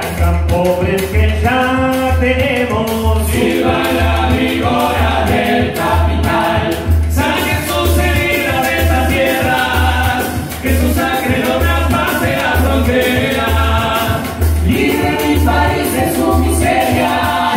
tan pobres que ya tenemos. Viva la víbora del capital, saquen sus heridas de esta tierra, que su sangre no traspase la frontera. Libre mi país de su miseria,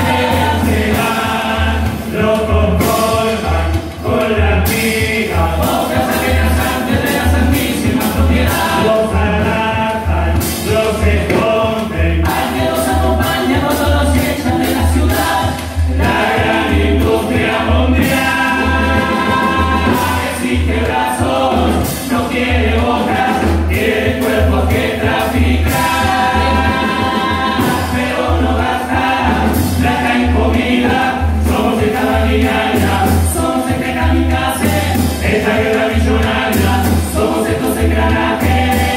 Lo conforman con la miga, bocas amenazantes de la santísima propiedad. los arrastran, los esconden. Al que los acompaña cuando los echan de la ciudad, la gran industria mundial. Exige brazos, no quiere bocas, quiere cuerpos que traficar. Pero no basta, plata en comida, somos esta maquinaria, somos este kamikaze, esta guerra millonaria, somos estos engranajes.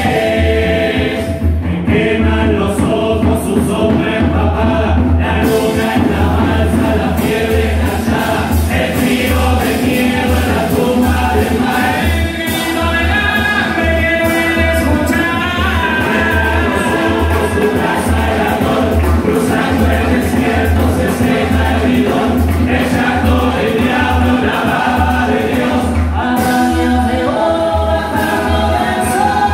Me queman los ojos, su sombra empapada, la luna en la balsa, la fiebre callada, el frío de miedo en la tumba del mar. Cruzando el desierto se seca el bidón, el llanto del diablo, la baba de Dios, arañas de oro bajando del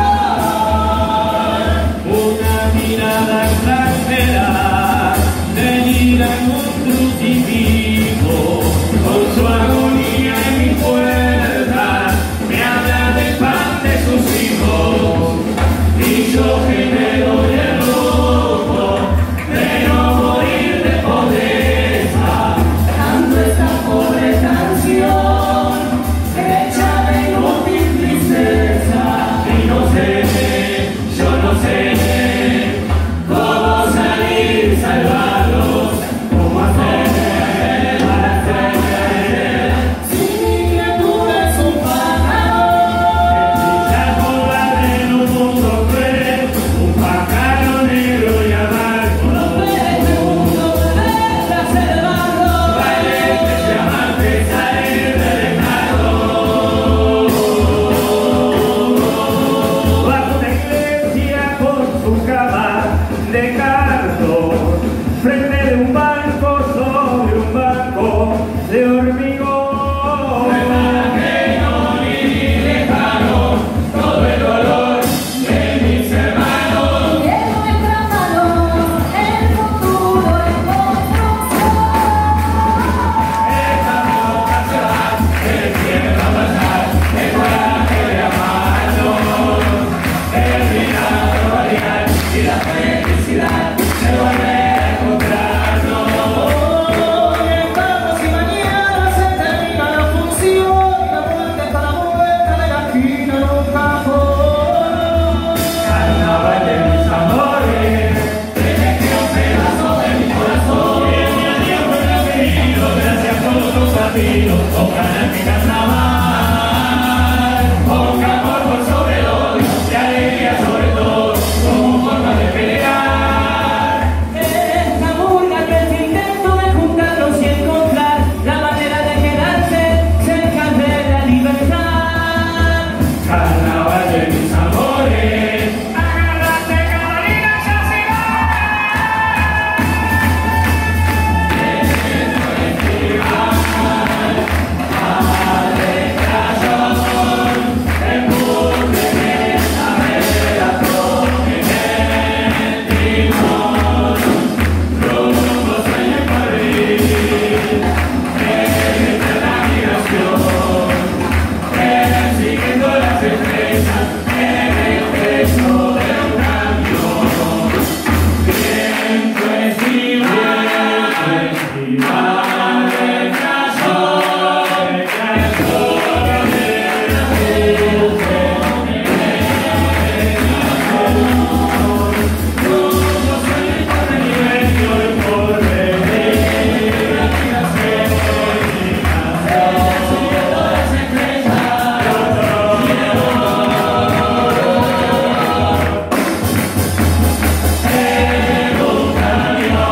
sol. Una mirada extranjera, tenida en un crucifijo, con su agonía en mi puerta, me habla del pan de sus hijos, y yo genero el lujo de no morir de pobreza. Canto esta pobre canción, hecha de inútil tristeza. Y no sé, yo no sé cómo salir, salvarlos, cómo hacer para hacer Si mi criatura es un pájaro, brillar volar en un mundo cruel, un pájaro negro y amargo. no este mundo deberá ser barro. Valientes y amantes salir del letargo. Bajo una iglesia con su cama de cartón, frente de un banco sobre un banco de hormigón. Ajeno y lejano, todo el dolor de mis hermanos. Llevo entre manos el futuro en construcción. Esta vocación que quiero pasar, el coraje de amarnos, el milagro variar y la felicidad de volver a encontrarnos. Hoy estamos y mañana se termina la función. La muerte está a la vuelta de la esquina en un cajón. Carnaval de mis amores, Desde que un pedazo de mi corazón. que mi adiós fue preferido, gracias por los caminos, ojalá mi carnaval Ponga amor por sobre el odio y alegría sobre todo, como forma de pelear. Esta burla que es intento de juntarnos y encontrar la manera de quedarse cerca de la libertad. carnaval de mis amores. Agárrate, Carolina, ya se va. Siguiendo las estrellas en el pecho de un camión. Viento estival, del cayón, el calor de la gente, rumbo hacia el porvenir y el porvenir, las estrellas, siguiendo las estrellas. Camino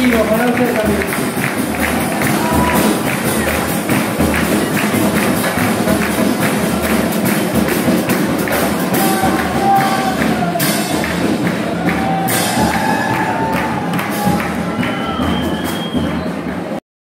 amigo, para usted también.